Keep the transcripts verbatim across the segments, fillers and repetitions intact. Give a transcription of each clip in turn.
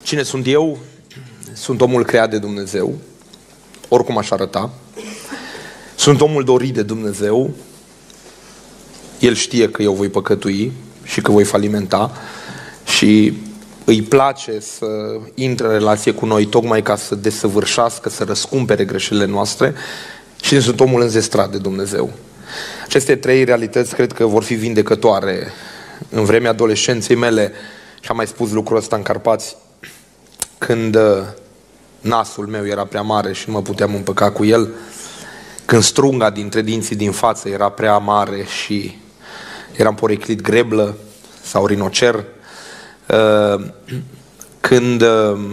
Cine sunt eu? Sunt omul creat de Dumnezeu, oricum aș arăta. Sunt omul dorit de Dumnezeu. El știe că eu voi păcătui și că voi falimenta și îi place să intre în relație cu noi tocmai ca să desăvârșească, să răscumpere greșelile noastre, și sunt omul înzestrat de Dumnezeu. Aceste trei realități cred că vor fi vindecătoare. În vremea adolescenței mele, și am mai spus lucrul ăsta în Carpați, când nasul meu era prea mare și nu mă puteam împăca cu el, când strunga dintre dinții din față era prea mare și eram poreclit greblă sau rinocer, când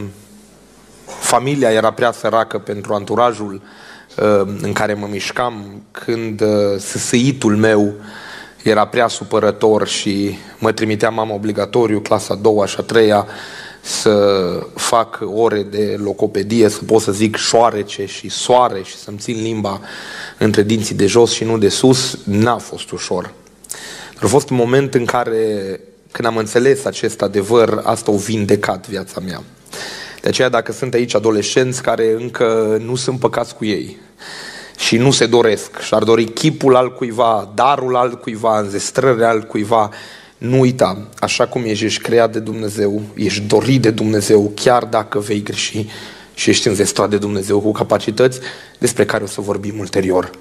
familia era prea săracă pentru anturajul în care mă mișcam, când sâsâitul meu era prea supărător și mă trimitea mama obligatoriu, clasa a doua și a treia, să fac ore de logopedie, să pot să zic șoarece și soare și să-mi țin limba între dinții de jos și nu de sus, n-a fost ușor. Dar a fost un moment în care, când am înțeles acest adevăr, asta a vindecat viața mea. De aceea, dacă sunt aici adolescenți care încă nu sunt păcați cu ei și nu se doresc și ar dori chipul altcuiva, darul altcuiva, înzestrările altcuiva, nu uita, așa cum ești, ești creat de Dumnezeu, ești dorit de Dumnezeu, chiar dacă vei greși și ești înzestrat de Dumnezeu cu capacități despre care o să vorbim ulterior.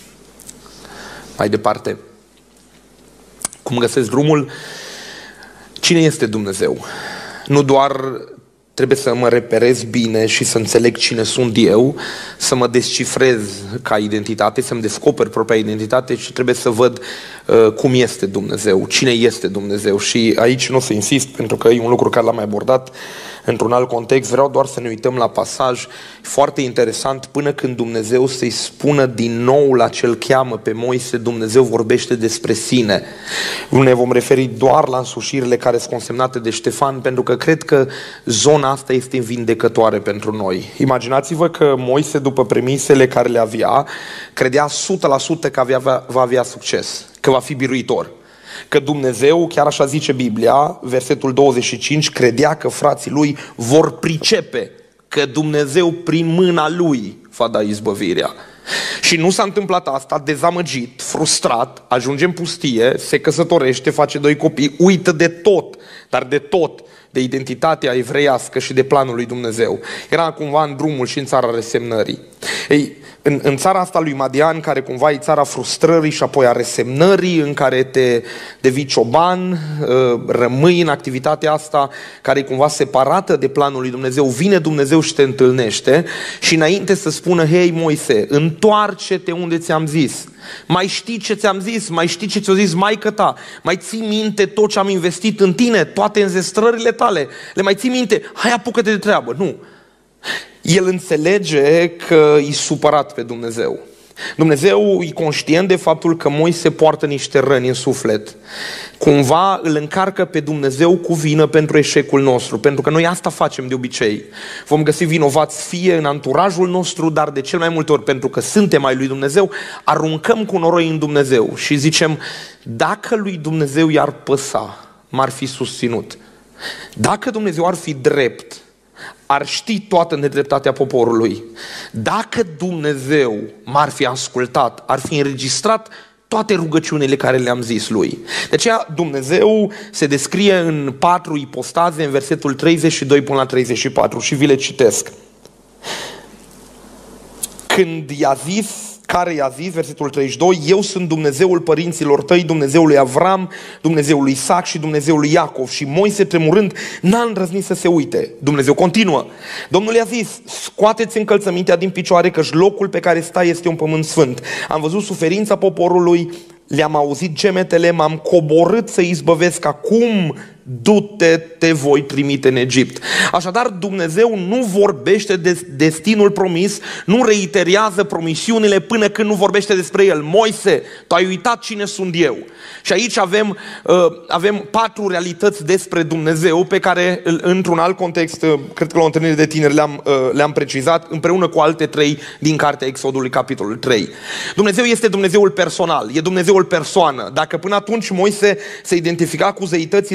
Mai departe, cum găsesc drumul? Cine este Dumnezeu? Nu doar trebuie să mă reperez bine și să înțeleg cine sunt eu, să mă descifrez ca identitate, să-mi descoper propria identitate, și trebuie să văd uh, cum este Dumnezeu, cine este Dumnezeu. Și aici nu o să insist, pentru că e un lucru care l-am mai abordat într-un alt context. Vreau doar să ne uităm la pasaj foarte interesant. Până când Dumnezeu să-i spună din nou la ce-l cheamă pe Moise, Dumnezeu vorbește despre sine. Nu ne vom referi doar la însușirile care sunt consemnate de Ștefan, pentru că cred că zona asta este vindecătoare pentru noi. Imaginați-vă că Moise, după premisele care le avea, credea o sută la sută că avea, va avea succes, că va fi biruitor. Că Dumnezeu, chiar așa zice Biblia, versetul douăzeci și cinci, credea că frații lui vor pricepe că Dumnezeu prin mâna lui va da izbăvirea. Și nu s-a întâmplat asta, dezamăgit, frustrat, ajunge în pustie, se căsătorește, face doi copii, uită de tot, dar de tot, de identitatea evreiască și de planul lui Dumnezeu. Era cumva în drumul și în țara resemnării. Ei, în, în țara asta lui Madian, care cumva e țara frustrării și apoi a resemnării, în care te devii cioban, rămâi în activitatea asta, care e cumva separată de planul lui Dumnezeu, vine Dumnezeu și te întâlnește și înainte să spună: hei Moise, întoarce-te unde ți-am zis. Mai știi ce ți-am zis? Mai știi ce ți-a zis maică ta? Mai ții minte tot ce am investit în tine? Toate înzestrările tale? Le mai ții minte? Hai, apucă-te de treabă. Nu. El înțelege că e supărat pe Dumnezeu. Dumnezeu e conștient de faptul că Moise poartă niște răni în suflet. Cumva îl încarcă pe Dumnezeu cu vină pentru eșecul nostru, pentru că noi asta facem de obicei. Vom găsi vinovați fie în anturajul nostru, dar de cel mai multe ori, pentru că suntem ai lui Dumnezeu, aruncăm cu noroi în Dumnezeu și zicem: dacă lui Dumnezeu i-ar păsa, m-ar fi susținut. Dacă Dumnezeu ar fi drept, ar ști toată nedreptatea poporului. Dacă Dumnezeu m-ar fi ascultat, ar fi înregistrat toate rugăciunile care le-am zis lui. De aceea Dumnezeu se descrie în patru ipostaze, în versetul treizeci și doi până la treizeci și patru, și vi le citesc. Când i-a zis, care i-a zis, versetul treizeci și doi, eu sunt Dumnezeul părinților tăi, Dumnezeul lui Avram, Dumnezeul lui Isaac și Dumnezeul lui Iacov. Și Moise, tremurând, n-a îndrăznit să se uite. Dumnezeu continuă. Domnul i-a zis: scoateți încălțămintea din picioare, căci locul pe care stai este un pământ sfânt. Am văzut suferința poporului, le-am auzit gemetele, m-am coborât să izbăvesc acum, du-te, te voi trimite în Egipt. Așadar, Dumnezeu nu vorbește de destinul promis, nu reiterează promisiunile până când nu vorbește despre el. Moise, tu ai uitat cine sunt eu. Și aici avem, uh, avem patru realități despre Dumnezeu pe care, într-un alt context, uh, cred că la o întâlnire de tineri le-am, uh, le-am precizat, împreună cu alte trei din cartea Exodului, capitolul trei. Dumnezeu este Dumnezeul personal, e Dumnezeul persoană. Dacă până atunci Moise se identifica cu zeitățile Egiptului,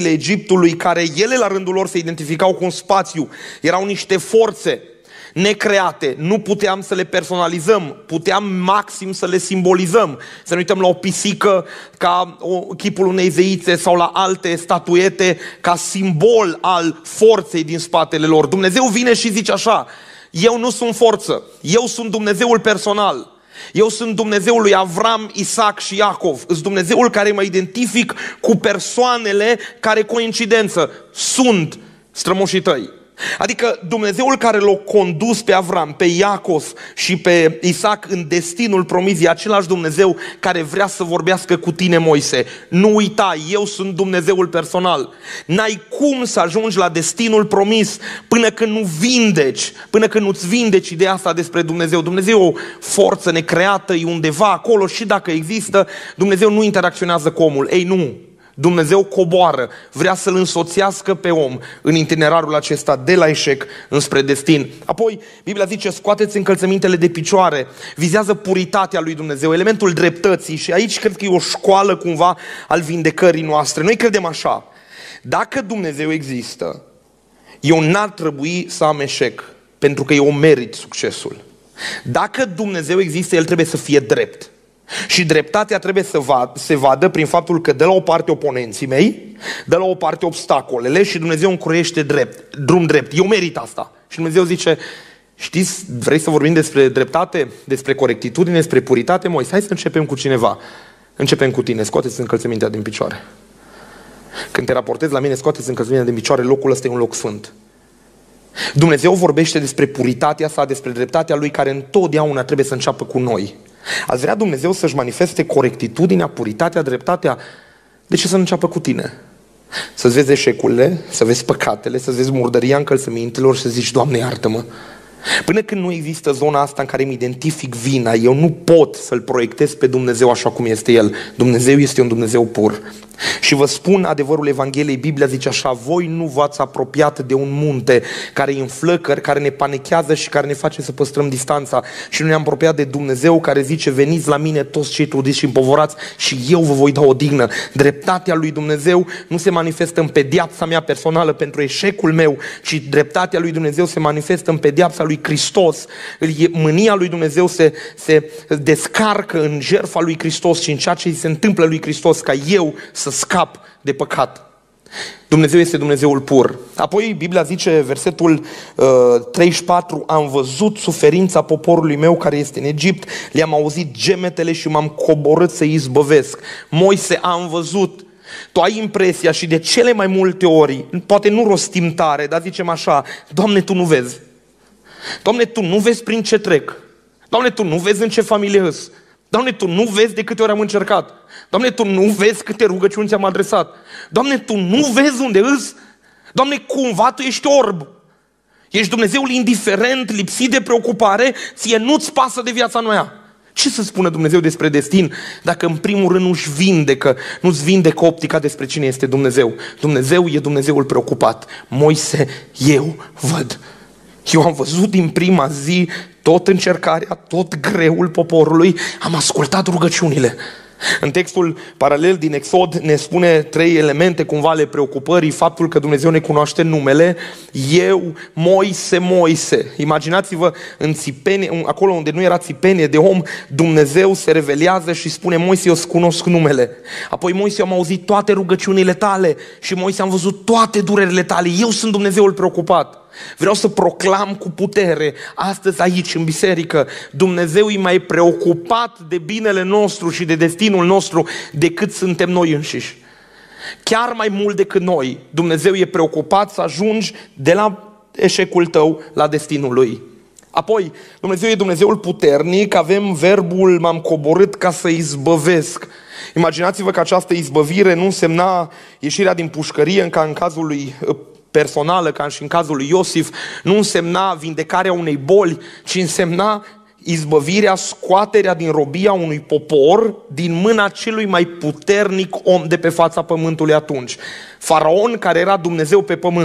Egiptului, care ele la rândul lor se identificau cu un spațiu, erau niște forțe necreate, nu puteam să le personalizăm, puteam maxim să le simbolizăm. Să ne uităm la o pisică ca o, chipul unei zeițe sau la alte statuete ca simbol al forței din spatele lor. Dumnezeu vine și zice așa: eu nu sunt forță, eu sunt Dumnezeul personal. Eu sunt Dumnezeul lui Avram, Isaac și Iacov. Sunt Dumnezeul care mă identific cu persoanele care, coincidență, sunt strămoșii tăi. Adică Dumnezeul care l-a condus pe Avram, pe Iacov și pe Isaac în destinul promis e același Dumnezeu care vrea să vorbească cu tine, Moise. Nu uita, eu sunt Dumnezeul personal. N-ai cum să ajungi la destinul promis până când nu vindeci, până când nu-ți vindeci ideea asta despre Dumnezeu. Dumnezeu e o forță necreată, e undeva acolo și dacă există, Dumnezeu nu interacționează cu omul. Ei, nu! Dumnezeu coboară, vrea să-l însoțească pe om în itinerarul acesta de la eșec înspre destin. Apoi, Biblia zice, scoateți încălțămintele de picioare, vizează puritatea lui Dumnezeu, elementul dreptății și aici cred că e o școală cumva al vindecării noastre. Noi credem așa: dacă Dumnezeu există, eu n-ar trebui să am eșec, pentru că eu merit succesul. Dacă Dumnezeu există, El trebuie să fie drept. Și dreptatea trebuie să vad, se vadă prin faptul că de la o parte oponenții mei, de la o parte obstacolele și Dumnezeu îmi croiește drept, drum drept. Eu merit asta. Și Dumnezeu zice: știți, vrei să vorbim despre dreptate, despre corectitudine, despre puritate? Moise, hai să începem cu cineva. Începem cu tine, scoateți încălțămintea din picioare. Când te raportezi la mine, scoateți încălțămintea din picioare, locul ăsta e un loc sfânt. Dumnezeu vorbește despre puritatea sa, despre dreptatea Lui, care întotdeauna trebuie să înceapă cu noi. Ați vrea Dumnezeu să-și manifeste corectitudinea, puritatea, dreptatea? De ce să nu înceapă cu tine? Să-ți vezi eșecurile, să vezi păcatele, să vezi murdăria încălțămintelor și să zici: Doamne, iartă-mă. Până când nu există zona asta în care îmi identific vina, eu nu pot să-L proiectez pe Dumnezeu așa cum este El. Dumnezeu este un Dumnezeu pur. Și vă spun adevărul Evangheliei, Biblia zice așa: voi nu v-ați apropiat de un munte care îi înflăcări, care ne panechează și care ne face să păstrăm distanța. Și noi ne-am apropiat de Dumnezeu care zice: veniți la mine toți cei trudiți și împovorați și eu vă voi da odihnă. Dreptatea lui Dumnezeu nu se manifestă în pedeapsa mea personală pentru eșecul meu, ci dreptatea lui Dumnezeu se manifestă în pedeapsa lui Hristos. Mânia lui Dumnezeu se, se descarcă în jertfa lui Hristos și în ceea ce se întâmplă lui Hristos ca eu să scap de păcat. Dumnezeu este Dumnezeul pur. Apoi Biblia zice, versetul uh, treizeci și patru: am văzut suferința poporului meu care este în Egipt, le-am auzit gemetele și m-am coborât să-i izbăvesc. Moise, am văzut. Tu ai impresia și de cele mai multe ori, poate nu rostim tare, dar zicem așa: Doamne, Tu nu vezi. Doamne, Tu nu vezi prin ce trec. Doamne, Tu nu vezi în ce familie îs. Doamne, Tu nu vezi de câte ori am încercat. Doamne, Tu nu vezi câte rugăciuni ți-am adresat. Doamne, Tu nu vezi unde îs. Doamne, cumva Tu ești orb. Ești Dumnezeul indiferent, lipsit de preocupare, ție nu-ți pasă de viața noastră. Ce să spună Dumnezeu despre destin dacă în primul rând nu-și vindecă, nu-ți vindecă optica despre cine este Dumnezeu? Dumnezeu e Dumnezeul preocupat. Moise, eu văd. Eu am văzut din prima zi tot încercarea, tot greul poporului, am ascultat rugăciunile. În textul paralel din Exod ne spune trei elemente cumva ale preocupării: faptul că Dumnezeu ne cunoaște numele, eu, Moise, Moise. Imaginați-vă în țipenie, acolo unde nu era țipenie de om, Dumnezeu se revelează și spune: Moise, eu îți cunosc numele. Apoi: Moise, eu am auzit toate rugăciunile tale și Moise, am văzut toate durerile tale, eu sunt Dumnezeul preocupat. Vreau să proclam cu putere astăzi aici în biserică: Dumnezeu e mai preocupat de binele nostru și de destinul nostru decât suntem noi înșiși. Chiar mai mult decât noi, Dumnezeu e preocupat să ajungi de la eșecul tău la destinul Lui. Apoi, Dumnezeu e Dumnezeul puternic, avem verbul m-am coborât ca să izbăvesc. Imaginați-vă că această izbăvire nu însemna ieșirea din pușcărie ca în cazul lui personală, ca și în cazul lui Iosif, nu însemna vindecarea unei boli, ci însemna izbăvirea, scoaterea din robia unui popor din mâna celui mai puternic om de pe fața pământului atunci. Faraon, care era Dumnezeu pe pământ.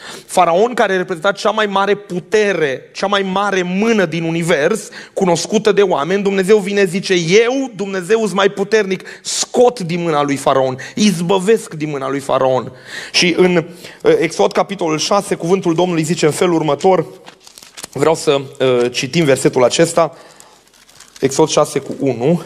Faraon, care reprezenta cea mai mare putere, cea mai mare mână din univers, cunoscută de oameni, Dumnezeu vine, zice, eu, Dumnezeu, sunt mai puternic, scot din mâna lui Faraon, izbăvesc din mâna lui Faraon. Și în Exod, capitolul șase, cuvântul Domnului zice în felul următor, vreau să uh, citim versetul acesta, Exod șase cu unu.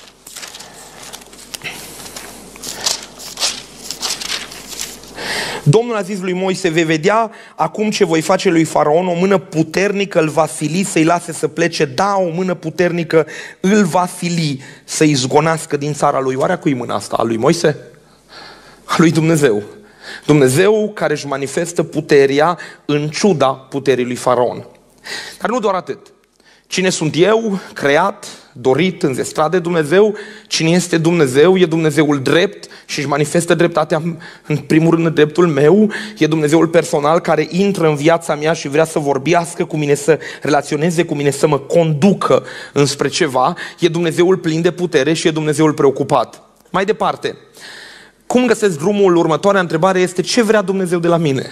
Domnul a zis lui Moise, vei vedea acum ce voi face lui Faraon, o mână puternică îl va sili să-i lase să plece, da, o mână puternică îl va sili să-i zgonească din țara lui. Oare a cui mâna asta? A lui Moise? A lui Dumnezeu. Dumnezeu care își manifestă puterea în ciuda puterii lui Faraon. Dar nu doar atât. Cine sunt eu, creat, dorit, înzestrat de Dumnezeu? Cine este Dumnezeu? E Dumnezeul drept și își manifestă dreptatea în primul rând în dreptul meu. E Dumnezeul personal care intră în viața mea și vrea să vorbească cu mine, să relaționeze cu mine, să mă conducă înspre ceva. E Dumnezeul plin de putere și e Dumnezeul preocupat. Mai departe, cum găsesc drumul? Următoarea întrebare este, ce vrea Dumnezeu de la mine?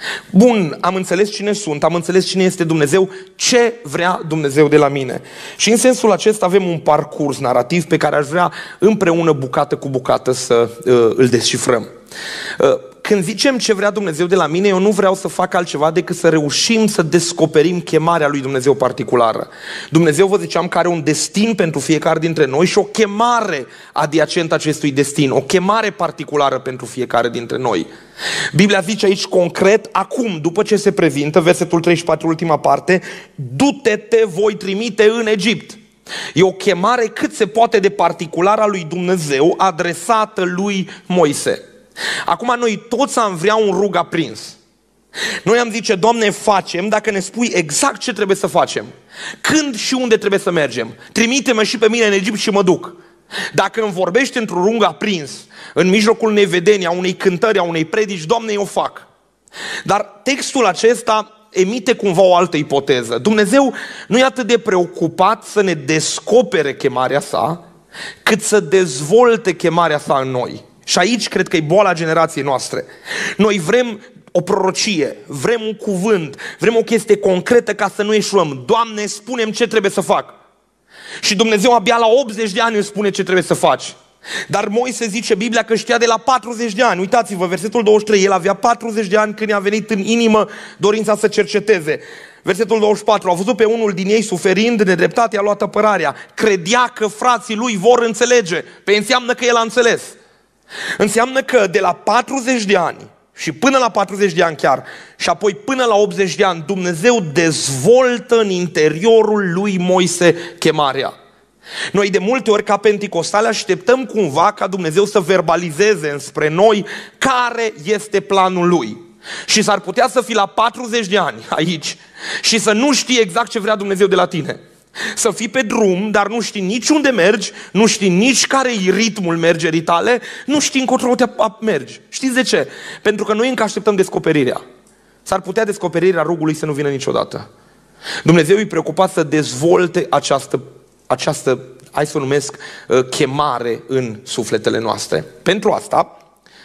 Bun, am înțeles cine sunt, am înțeles cine este Dumnezeu, ce vrea Dumnezeu de la mine? Și în sensul acesta avem un parcurs narrativ pe care aș vrea împreună, bucată cu bucată, să uh, îl descifrăm. Uh, când zicem ce vrea Dumnezeu de la mine, eu nu vreau să fac altceva decât să reușim să descoperim chemarea lui Dumnezeu particulară. Dumnezeu, vă ziceam, că are un destin pentru fiecare dintre noi și o chemare adiacentă acestui destin, o chemare particulară pentru fiecare dintre noi. Biblia zice aici concret, acum, după ce se prezintă, versetul treizeci și patru, ultima parte, du-te, te voi trimite în Egipt. E o chemare cât se poate de particulară a lui Dumnezeu, adresată lui Moise. Acum noi toți am vrea un rug aprins. Noi am zice, Doamne, facem dacă ne spui exact ce trebuie să facem. Când și unde trebuie să mergem. Trimite-mă și pe mine în Egipt și mă duc. Dacă îmi vorbești într-un rung aprins, în mijlocul unei vedenii, a unei cântări, a unei predici, Doamne, eu fac. Dar textul acesta emite cumva o altă ipoteză. Dumnezeu nu e atât de preocupat să ne descopere chemarea sa, cât să dezvolte chemarea sa în noi. Și aici cred că e boala generației noastre. Noi vrem o prorocie, vrem un cuvânt, vrem o chestie concretă ca să nu eșuăm. Doamne, spune-mi ce trebuie să fac. Și Dumnezeu abia la optzeci de ani îmi spune ce trebuie să faci. Dar Moise zice Biblia că știa de la patruzeci de ani. Uitați-vă, versetul douăzeci și trei, el avea patruzeci de ani când i-a venit în inimă dorința să cerceteze. Versetul douăzeci și patru, a văzut pe unul din ei suferind nedreptate, a luat apărarea. Credea că frații lui vor înțelege. Pe înseamnă că el a înțeles. Înseamnă că de la patruzeci de ani și până la patruzeci de ani chiar și apoi până la optzeci de ani Dumnezeu dezvoltă în interiorul lui Moise chemarea. Noi de multe ori ca penticostali așteptăm cumva ca Dumnezeu să verbalizeze înspre noi care este planul lui. Și s-ar putea să fii la patruzeci de ani aici și să nu știi exact ce vrea Dumnezeu de la tine. Să fii pe drum, dar nu știi nici unde mergi, nu știi nici care e ritmul mergerii tale, nu știi încotro te mergi. Știți de ce? Pentru că noi încă așteptăm descoperirea. S-ar putea descoperirea rugului să nu vină niciodată. Dumnezeu e preocupat să dezvolte această, această, hai să o numesc, chemare în sufletele noastre. Pentru asta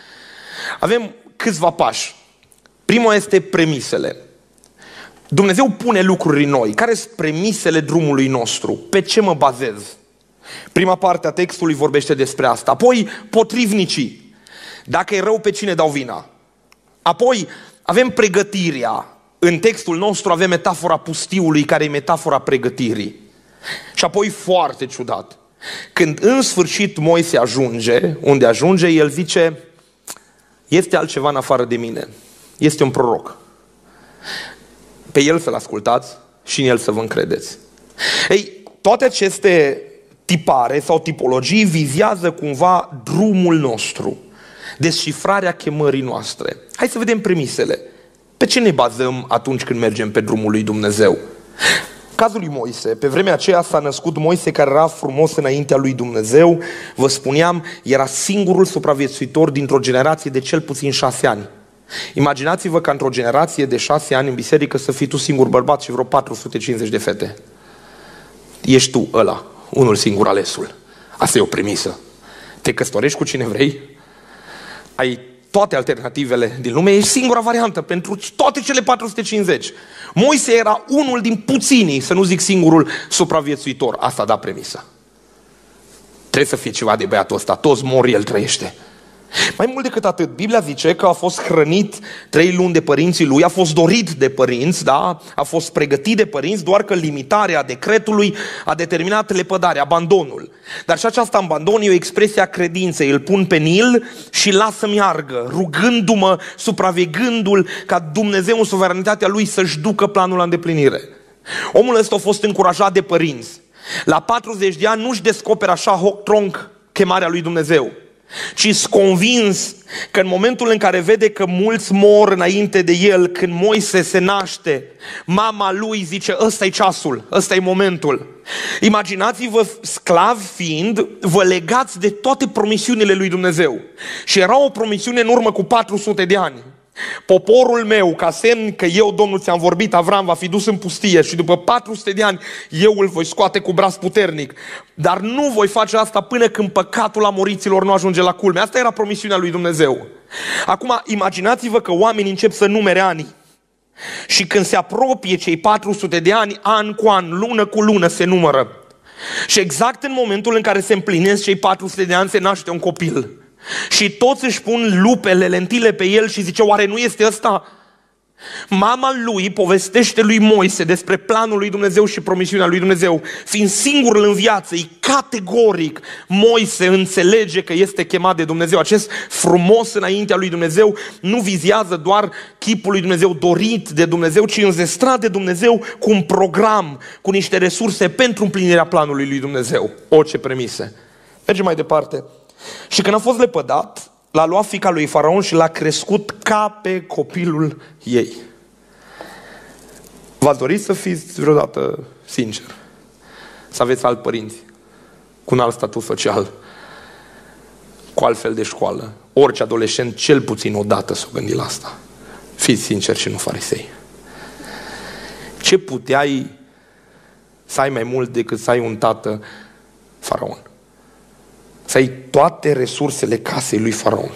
avem câțiva pași. Primul este premisele. Dumnezeu pune lucruri în noi. Care sunt premisele drumului nostru? Pe ce mă bazez? Prima parte a textului vorbește despre asta. Apoi, potrivnicii. Dacă e rău, pe cine dau vina? Apoi, avem pregătirea. În textul nostru avem metafora pustiului, care e metafora pregătirii. Și apoi, foarte ciudat, când în sfârșit Moise ajunge, unde ajunge, el zice, este altceva în afară de mine. Este un proroc. Pe el să-l ascultați și în el să vă încredeți. Ei, toate aceste tipare sau tipologii vizează cumva drumul nostru, descifrarea chemării noastre. Hai să vedem premisele. Pe ce ne bazăm atunci când mergem pe drumul lui Dumnezeu? Cazul lui Moise, pe vremea aceea s-a născut Moise, care era frumos înaintea lui Dumnezeu. Vă spuneam, era singurul supraviețuitor dintr-o generație de cel puțin șase ani. Imaginați-vă că într-o generație de șase ani în biserică să fii tu singur bărbat și vreo patru sute cincizeci de fete. Ești tu ăla, unul singur alesul. Asta e o premisă. Te căsătorești cu cine vrei, ai toate alternativele din lume, e singura variantă pentru toate cele patru sute cincizeci. Moise era unul din puținii, să nu zic singurul, supraviețuitor. Asta da premisa. Trebuie să fie ceva de băiatul ăsta, toți mor, el trăiește. Mai mult decât atât, Biblia zice că a fost hrănit trei luni de părinții lui, a fost dorit de părinți, da? A fost pregătit de părinți, doar că limitarea decretului a determinat lepădarea, abandonul. Dar și această abandon e o expresie a credinței, îl pun pe Nil și lasă meargă, rugându-mă, supraveghându-l ca Dumnezeu în suveranitatea lui să-și ducă planul la îndeplinire. Omul ăsta a fost încurajat de părinți. La patruzeci de ani nu-și descoperă așa hoc-tronc chemarea lui Dumnezeu, ci-s convins că în momentul în care vede că mulți mor înainte de el, când Moise se naște, mama lui zice, ăsta-i ceasul, ăsta-i momentul. Imaginați-vă, sclavi fiind, vă legați de toate promisiunile lui Dumnezeu. Și era o promisiune în urmă cu patru sute de ani. Poporul meu, ca semn că eu, Domnul, ți-am vorbit, Avram va fi dus în pustie și după patru sute de ani eu îl voi scoate cu braț puternic. Dar nu voi face asta până când păcatul amoriților nu ajunge la culme. Asta era promisiunea lui Dumnezeu. Acum, imaginați-vă că oamenii încep să numere ani. Și când se apropie cei patru sute de ani, an cu an, lună cu lună se numără. Și exact în momentul în care se împlinesc cei patru sute de ani, se naște un copil. Și toți își pun lupele, lentile pe el și zice, oare nu este ăsta? Mama lui povestește lui Moise despre planul lui Dumnezeu și promisiunea lui Dumnezeu. Fiind singurul în viață, e categoric, Moise înțelege că este chemat de Dumnezeu. Acest frumos înaintea lui Dumnezeu nu vizează doar chipul lui Dumnezeu dorit de Dumnezeu, ci înzestrat de Dumnezeu cu un program, cu niște resurse pentru împlinirea planului lui Dumnezeu. O, ce premise! Mergem mai departe. Și când a fost lepădat, l-a luat fiica lui Faraon și l-a crescut ca pe copilul ei. V-ați dorit să fiți vreodată sincer? Să aveți alt părinți, cu un alt statut social, cu altfel de școală? Orice adolescent, cel puțin odată s-o gândi la asta. Fiți sinceri și nu farisei. Ce puteai să ai mai mult decât să ai un tată Faraon? Să ai toate resursele casei lui Faraon.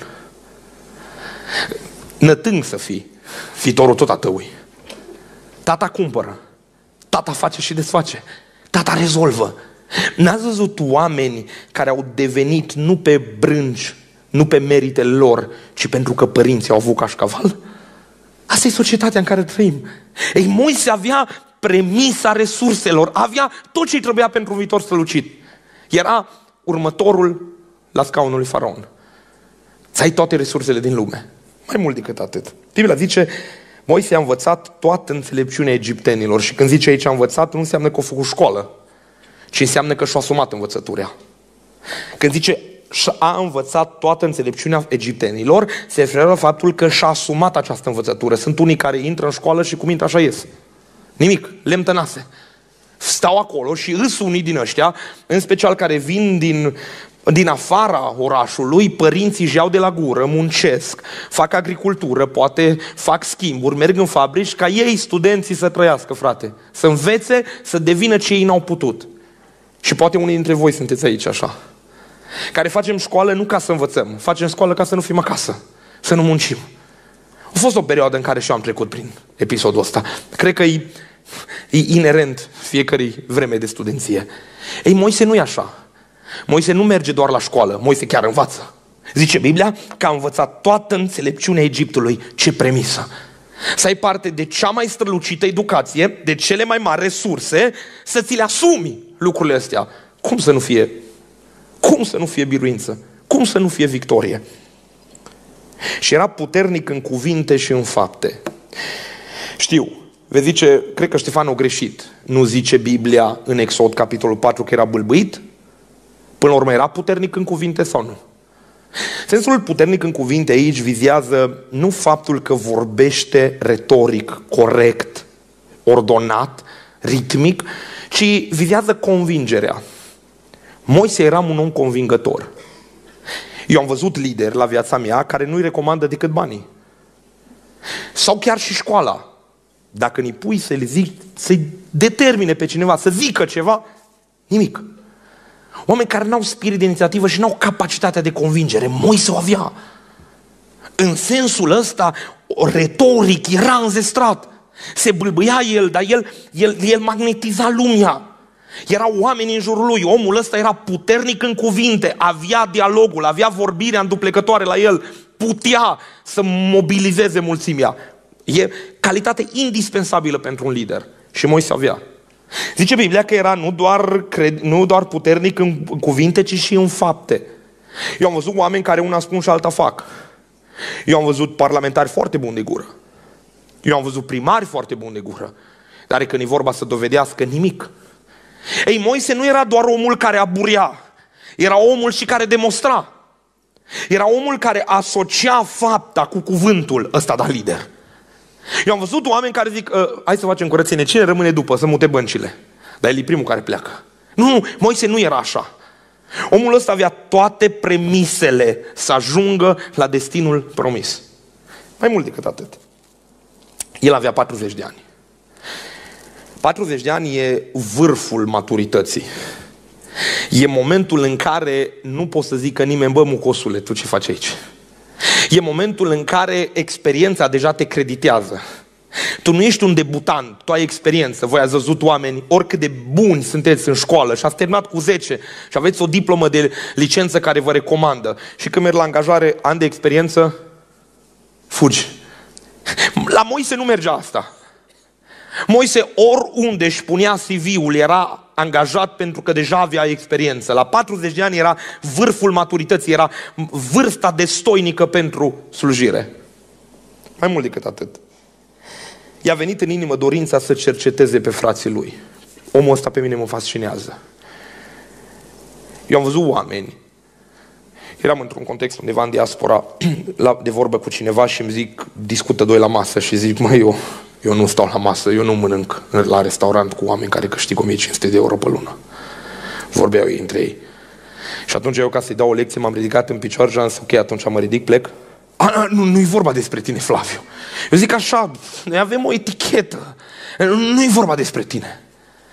Nătâng să fii, viitorul tot a tăui. Tata cumpără, tata face și desface, tata rezolvă. N-ați văzut oameni care au devenit nu pe brânci, nu pe meritele lor, ci pentru că părinții au avut cașcaval? Asta e societatea în care trăim. Ei, Moise avea premisa resurselor, avea tot ce îi trebuia pentru un viitor strălucit. Era următorul la scaunul lui Faraon. Să ai toate resursele din lume. Mai mult decât atât. Biblia zice, Moise a învățat toată înțelepciunea egiptenilor. Și când zice aici a învățat, nu înseamnă că a făcut școală, ci înseamnă că și-a asumat învățătura. Când zice a învățat toată înțelepciunea egiptenilor, se referă la faptul că și-a asumat această învățătură. Sunt unii care intră în școală și cum intră așa ies. Nimic, lemn tănase. Stau acolo și îs unii din ăștia, în special care vin din, din afara orașului, părinții își iau de la gură, muncesc, fac agricultură, poate fac schimburi, merg în fabrici, ca ei, studenții, să trăiască, frate. Să învețe, să devină ce ei n-au putut. Și poate unii dintre voi sunteți aici așa. Care facem școală nu ca să învățăm, facem școală ca să nu fim acasă, să nu muncim. A fost o perioadă în care și eu am trecut prin episodul ăsta. Cred că e, e inerent fiecărei vreme de studenție. Ei, Moise nu e așa. Moise nu merge doar la școală, Moise chiar învață. Zice Biblia că a învățat toată înțelepciunea Egiptului. Ce premisă! Să ai parte de cea mai strălucită educație, de cele mai mari resurse, să ți le asumi lucrurile astea. Cum să nu fie? Cum să nu fie biruință? Cum să nu fie victorie? Și era puternic în cuvinte și în fapte. Știu, vezi zice, cred că Ștefan a greșit. Nu zice Biblia în Exod capitolul patru că era bâlbâit? Până la urmă era puternic în cuvinte sau nu? Sensul puternic în cuvinte aici vizează nu faptul că vorbește retoric, corect, ordonat, ritmic, ci vizează convingerea. Moise era un om convingător. Eu am văzut lideri la viața mea care nu-i recomandă decât banii. Sau chiar și școala. Dacă îi pui să-i zic, să-i determine pe cineva, să zică ceva, nimic. Oameni care n-au spirit de inițiativă și n-au capacitatea de convingere. Moise o avea. În sensul ăsta, retoric, era înzestrat. Se bâlbâia el, dar el, el, el magnetiza lumea. Erau oameni în jurul lui. Omul ăsta era puternic în cuvinte, avea dialogul, avea vorbirea înduplecătoare la el, putea să mobilizeze mulțimea. E calitate indispensabilă pentru un lider. Și Moise avea. Zice Biblia că era nu doar, cred, nu doar puternic în cuvinte, ci și în fapte. Eu am văzut oameni care una spun și alta fac. Eu am văzut parlamentari foarte buni de gură. Eu am văzut primari foarte buni de gură. Dar când e vorba să dovedească nimic. Ei, Moise nu era doar omul care aburea. Era omul și care demonstra. Era omul care asocia fapta cu cuvântul. Ăsta da lider. Eu am văzut oameni care zic, hai să facem curățenie, cine rămâne după, să mute băncile. Dar el e primul care pleacă. Nu, nu, Moise nu era așa. Omul ăsta avea toate premisele să ajungă la destinul promis. Mai mult decât atât. El avea patruzeci de ani. patruzeci de ani e vârful maturității. E momentul în care nu poți să zică nimeni, bă, mucosule, tu ce faci aici? E momentul în care experiența deja te creditează. Tu nu ești un debutant, tu ai experiență. Voi ați văzut oameni, oricât de buni sunteți în școală și ați terminat cu zece și aveți o diplomă de licență care vă recomandă și când mergi la angajare, ani de experiență, fugi. La Moise nu mergea asta. Moise oriunde își punea C V-ul era angajat pentru că deja avea experiență. La patruzeci de ani era vârful maturității, era vârsta destoinică pentru slujire. Mai mult decât atât. I-a venit în inimă dorința să cerceteze pe frații lui. Omul ăsta pe mine mă fascinează. Eu am văzut oameni. Eram într-un context undeva în diaspora, la, de vorbă cu cineva și îmi zic, discută doi la masă și zic, măi, eu, eu nu stau la masă, eu nu mănânc la restaurant cu oameni care câștigă o mie cinci sute de euro pe lună. Vorbeau ei între ei. Și atunci eu, ca să-i dau o lecție, m-am ridicat în picioare și am zis, ok, atunci mă ridic, plec. A, nu, nu-i vorba despre tine, Flaviu. Eu zic așa, noi avem o etichetă. Nu-i vorba despre tine.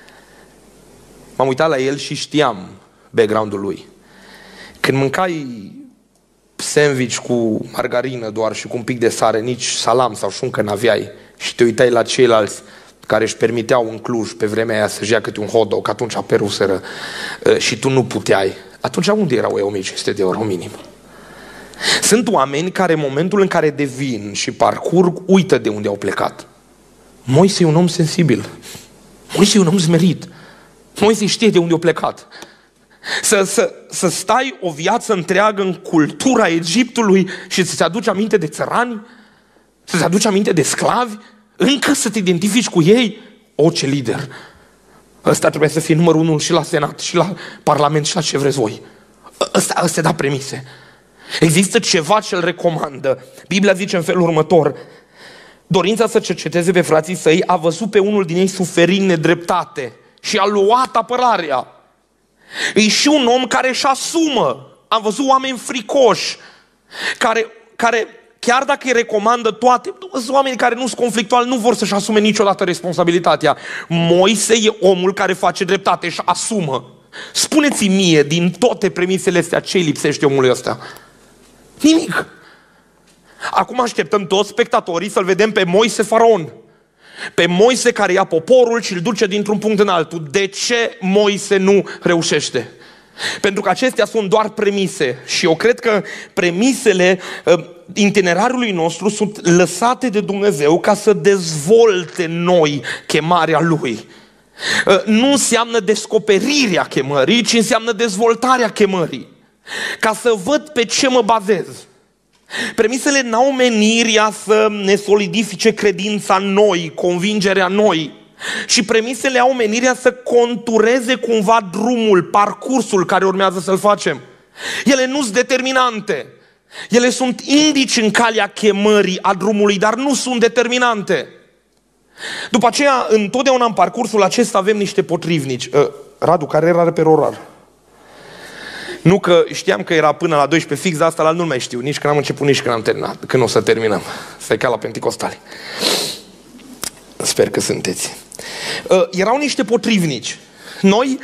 M-am uitat la el și știam background-ul lui. Când mâncai sandwich cu margarină doar și cu un pic de sare, nici salam sau șuncă n-aveai și te uitai la ceilalți care își permiteau în Cluj pe vremea aia să-și ia câte un hot dog, că atunci aperuseră și tu nu puteai, atunci unde erau ei o mie cinci sute de euro minim? Sunt oameni care în momentul în care devin și parcurg, uită de unde au plecat. Moise e un om sensibil. Moise e un om smerit. Moise știe de unde au plecat. Să, să, să stai o viață întreagă în cultura Egiptului și să-ți aduci aminte de țărani? Să-ți aduci aminte de sclavi? Încă să te identifici cu ei? O, ce lider! Ăsta trebuie să fie numărul unu și la Senat, și la Parlament, și la ce vreți voi. Ăsta, ăsta da premise. Există ceva ce îl recomandă. Biblia zice în felul următor: dorința să cerceteze pe frații săi, a văzut pe unul din ei suferind nedreptate și a luat apărarea. E și un om care își asumă. Am văzut oameni fricoși care, care chiar dacă îi recomandă toate, sunt oameni care nu sunt conflictuali, nu vor să-și asume niciodată responsabilitatea. Moise e omul care face dreptate și asumă. Spuneți-mi mie, din toate premisele astea, ce lipsește omului ăsta? Nimic. Acum așteptăm toți spectatorii să-l vedem pe Moise faraon. Pe Moise care ia poporul și îl duce dintr-un punct în altul. De ce Moise nu reușește? Pentru că acestea sunt doar premise. Și eu cred că premisele uh, itinerarului nostru sunt lăsate de Dumnezeu ca să dezvolte noi chemarea Lui. Uh, nu înseamnă descoperirea chemării, ci înseamnă dezvoltarea chemării. Ca să văd pe ce mă bazez. Premisele n-au menirea să ne solidifice credința în noi, convingerea în noi. Și premisele au menirea să contureze cumva drumul, parcursul care urmează să-l facem. Ele nu sunt determinante. Ele sunt indici în calea chemării a drumului, dar nu sunt determinante. După aceea, întotdeauna în parcursul acesta avem niște potrivnici. Radu, care era reperorar? Nu că știam că era până la doisprezece fix, dar asta la nu mai știu. Nici când am început, nici când am terminat. Când o să terminăm. Să-i ca la Penticostali. Sper că sunteți. Uh, erau niște potrivnici. Noi,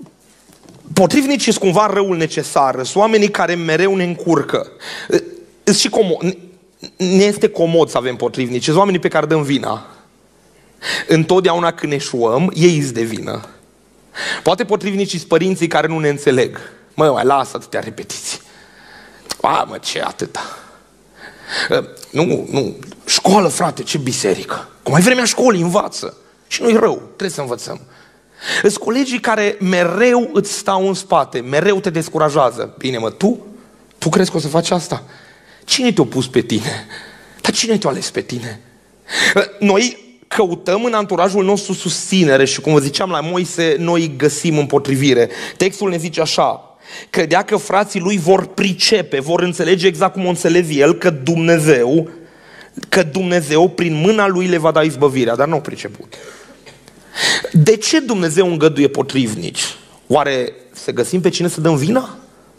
potrivnicii sunt cumva răul necesar. Sunt oamenii care mereu ne încurcă. Uh, și comod, ne este comod să avem potrivnici. Sunt oamenii pe care dăm vina. Întotdeauna când eșuăm, ei îți de vină. Poate potrivnicii sunt părinții care nu ne înțeleg. Mă, mai lasă atâtea repetiții. A, mă, ce atâta? Nu, nu, școală, frate, ce biserică. Cum ai vremea școlii, învață. Și nu-i rău, trebuie să învățăm. Sunt colegii care mereu îți stau în spate, mereu te descurajează. Bine, mă, tu? Tu crezi că o să faci asta? Cine te-a pus pe tine? Dar cine te-a ales pe tine? Noi căutăm în anturajul nostru susținere și, cum vă ziceam la Moise, noi găsim împotrivire. Textul ne zice așa: credea că frații lui vor pricepe, vor înțelege exact cum o înțelege el, că Dumnezeu, că Dumnezeu prin mâna lui le va da izbăvirea, dar nu au priceput. De ce Dumnezeu îngăduie potrivnici? Oare să găsim pe cine să dăm vina?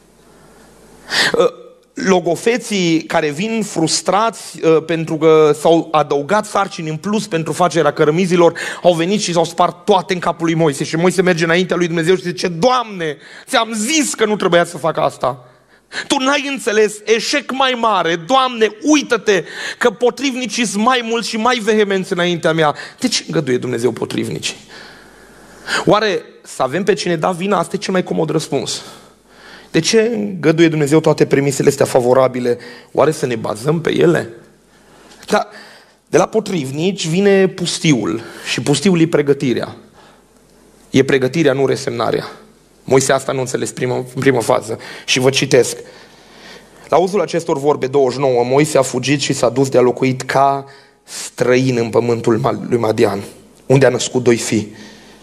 Logofeții care vin frustrați uh, pentru că s-au adăugat sarcini în plus pentru facerea cărămizilor, au venit și s-au spart toate în capul lui Moise. Și Moise merge înaintea lui Dumnezeu și zice: Doamne, ți-am zis că nu trebuia să fac asta. Tu n-ai înțeles, eșec mai mare. Doamne, uită-te că potrivnicii sunt mai mulți și mai vehemenți înaintea mea. De ce îngăduie Dumnezeu potrivnicii? Oare să avem pe cine da vina? Asta e cel mai comod răspuns. De ce îngăduie Dumnezeu toate premisele astea favorabile? Oare să ne bazăm pe ele? Dar de la potrivnici vine pustiul. Și pustiul e pregătirea. E pregătirea, nu resemnarea. Moise asta nu înțeles prima, în primă fază. Și vă citesc. La auzul acestor vorbe douăzeci și nouă, Moise a fugit și s-a dus de a locuit ca străin în pământul lui Madian, unde a născut doi fii.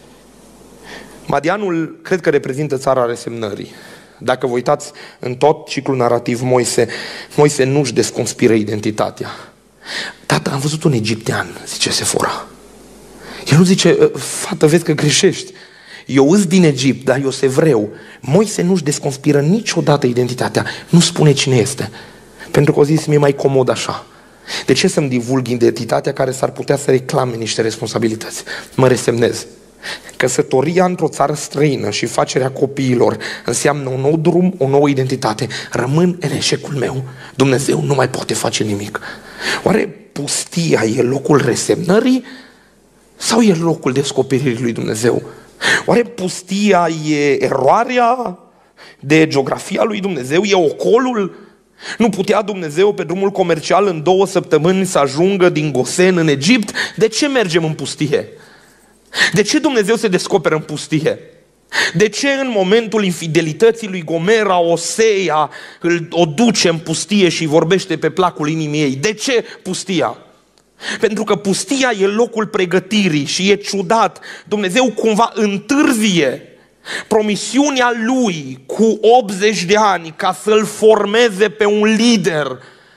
Madianul cred că reprezintă țara resemnării. Dacă vă uitați în tot ciclul narrativ Moise, Moise nu-și desconspiră identitatea. Tată, am văzut un egiptean, zice Sefora. El nu zice: fată, vezi că greșești. Eu îs din Egipt, dar eu sunt evreu. Moise nu-și desconspiră niciodată identitatea. Nu spune cine este. Pentru că o zis: mi-e mai comod așa. De ce să-mi divulg identitatea care s-ar putea să reclame niște responsabilități? Mă resemnez. Căsătoria într-o țară străină și facerea copiilor înseamnă un nou drum, o nouă identitate. Rămân în eșecul meu. Dumnezeu nu mai poate face nimic. Oare pustia e locul resemnării sau e locul descoperirii lui Dumnezeu? Oare pustia e eroarea de geografia lui Dumnezeu? E ocolul? Nu putea Dumnezeu pe drumul comercial în două săptămâni să ajungă din Gosen în Egipt? De ce mergem în pustie? De ce Dumnezeu se descoperă în pustie? De ce în momentul infidelității lui Gomera, Osea îl, o duce în pustie și vorbește pe placul inimii ei? De ce pustia? Pentru că pustia e locul pregătirii și e ciudat. Dumnezeu cumva întârzie promisiunea lui cu optzeci de ani ca să-l formeze pe un lider.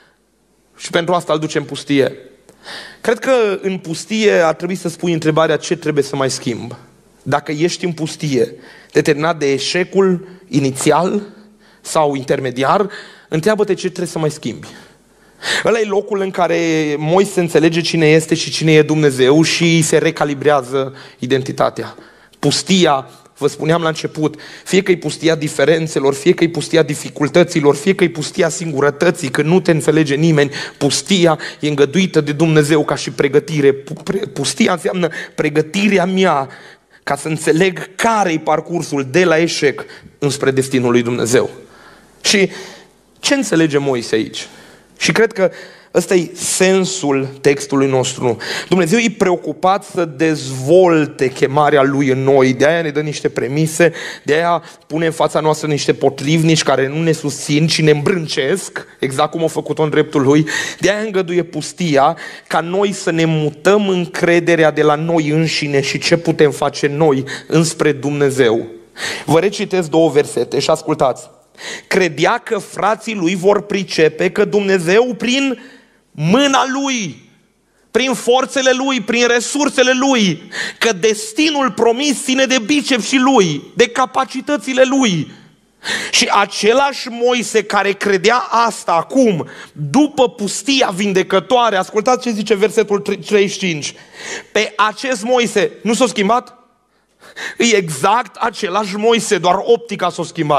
Și pentru asta îl duce în pustie. Cred că în pustie ar trebui să spui întrebarea: ce trebuie să mai schimb? Dacă ești în pustie, determinat de eșecul inițial sau intermediar, întreabă-te ce trebuie să mai schimbi. Ăla e locul în care Moise înțelege cine este și cine e Dumnezeu și se recalibrează identitatea. Pustia, vă spuneam la început, fie că e pustia diferențelor, fie că e pustia dificultăților, fie că e pustia singurătății, că nu te înțelege nimeni, pustia e îngăduită de Dumnezeu ca și pregătire. Pustia înseamnă pregătirea mea ca să înțeleg care e parcursul de la eșec înspre destinul lui Dumnezeu. Și ce înțelege Moise aici? Și cred că ăsta e sensul textului nostru. Dumnezeu e preocupat să dezvolte chemarea Lui în noi. De aia ne dă niște premise, de aia pune în fața noastră niște potrivnici care nu ne susțin, ci ne îmbrâncesc, exact cum a făcut-o în dreptul Lui. De aia îngăduie pustia, ca noi să ne mutăm încrederea de la noi înșine și ce putem face noi înspre Dumnezeu. Vă recitesc două versete și ascultați. Credea că frații lui vor pricepe că Dumnezeu prin mâna lui, prin forțele lui, prin resursele lui, că destinul promis ține de biceps și lui, de capacitățile lui. Și același Moise care credea asta acum, după pustia vindecătoare, ascultați ce zice versetul treizeci și cinci, pe acest Moise nu s-a schimbat? E exact același Moise, doar optica s-a schimbat.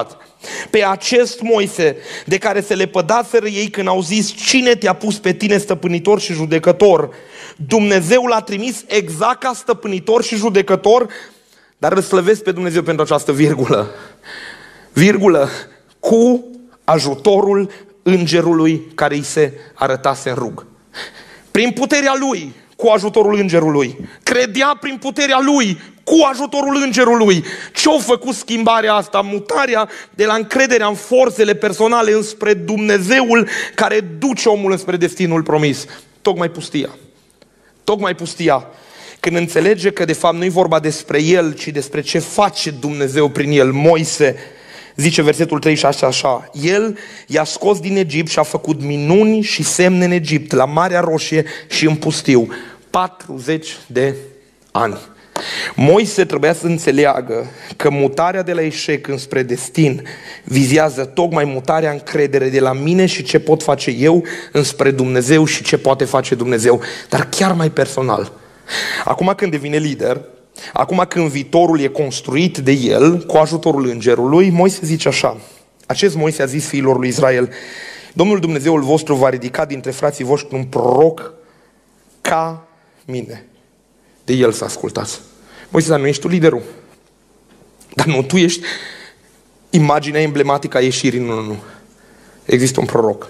pe acest Moise de care se lepădaseră ei când au zis: cine te-a pus pe tine stăpânitor și judecător? Dumnezeu l-a trimis exact ca stăpânitor și judecător, dar îl slăvesc pe Dumnezeu pentru această virgulă. Virgulă, cu ajutorul îngerului care îi se arătase în rug. Prin puterea lui, cu ajutorul îngerului. Credea prin puterea lui, cu ajutorul îngerului. Ce-a făcut schimbarea asta? Mutarea de la încrederea în forțele personale înspre Dumnezeul care duce omul înspre destinul promis. Tocmai pustia. Tocmai pustia. Când înțelege că de fapt nu e vorba despre el, ci despre ce face Dumnezeu prin el. Moise, zice versetul treizeci și șase așa: el i-a scos din Egipt și a făcut minuni și semne în Egipt, la Marea Roșie și în pustiu. patruzeci de ani. Moise trebuia să înțeleagă că mutarea de la eșec înspre destin vizează tocmai mutarea încredere de la mine și ce pot face eu înspre Dumnezeu și ce poate face Dumnezeu, dar chiar mai personal. Acum când devine lider, acum când viitorul e construit de el, cu ajutorul îngerului, Moise zice așa: acest Moise a zis fiilor lui Israel: Domnul Dumnezeul vostru va ridica dintre frații voștri un proroc ca mine. De el să ascultați. Moise, dar nu ești tu liderul. Dar nu, tu ești imaginea emblematică a ieșirii. Nu, nu, nu. Există un proroc.